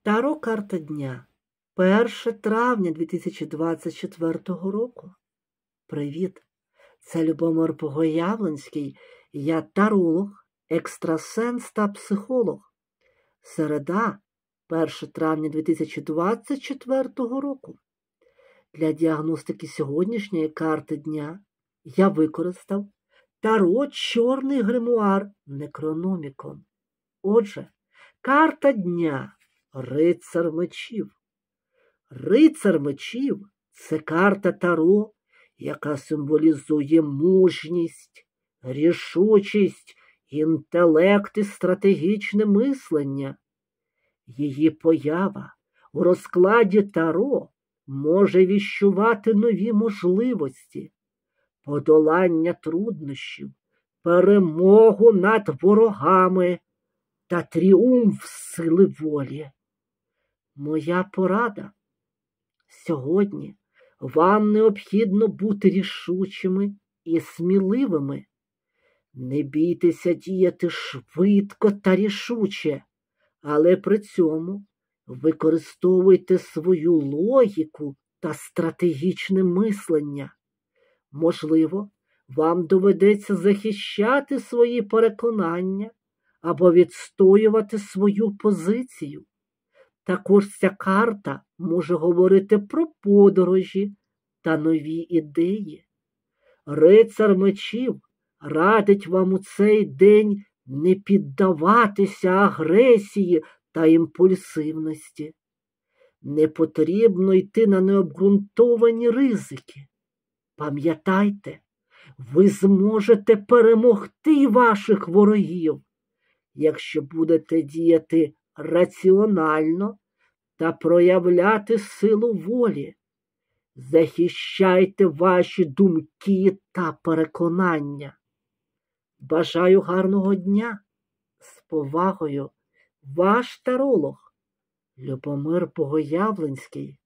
Таро карта дня. 1 травня 2024 року. Привіт! Це Любомир Погоявленський. Я таролог, екстрасенс та психолог. Середа, 1 травня 2024 року. Для діагностики сьогоднішньої карти дня я використав таро «Чорний гримуар» Некрономікон. Отже, карта дня – Рицар мечів. Рицар мечів – це карта таро, яка символізує мужність, рішучість, інтелект і стратегічне мислення. Її поява у розкладі таро може віщувати нові можливості, подолання труднощів, перемогу над ворогами та тріумф сили волі. Моя порада. Сьогодні вам необхідно бути рішучими і сміливими. Не бійтеся діяти швидко та рішуче, але при цьому використовуйте свою логіку та стратегічне мислення. Можливо, вам доведеться захищати свої переконання або відстоювати свою позицію. Також ця карта може говорити про подорожі та нові ідеї. Рицар мечів радить вам у цей день не піддаватися агресії та імпульсивності. Не потрібно йти на необґрунтовані ризики. Пам'ятайте, ви зможете перемогти ваших ворогів, якщо будете діяти раціонально та проявляти силу волі. Захищайте ваші думки та переконання. Бажаю гарного дня. З повагою, ваш таролог Любомир Погоявленський.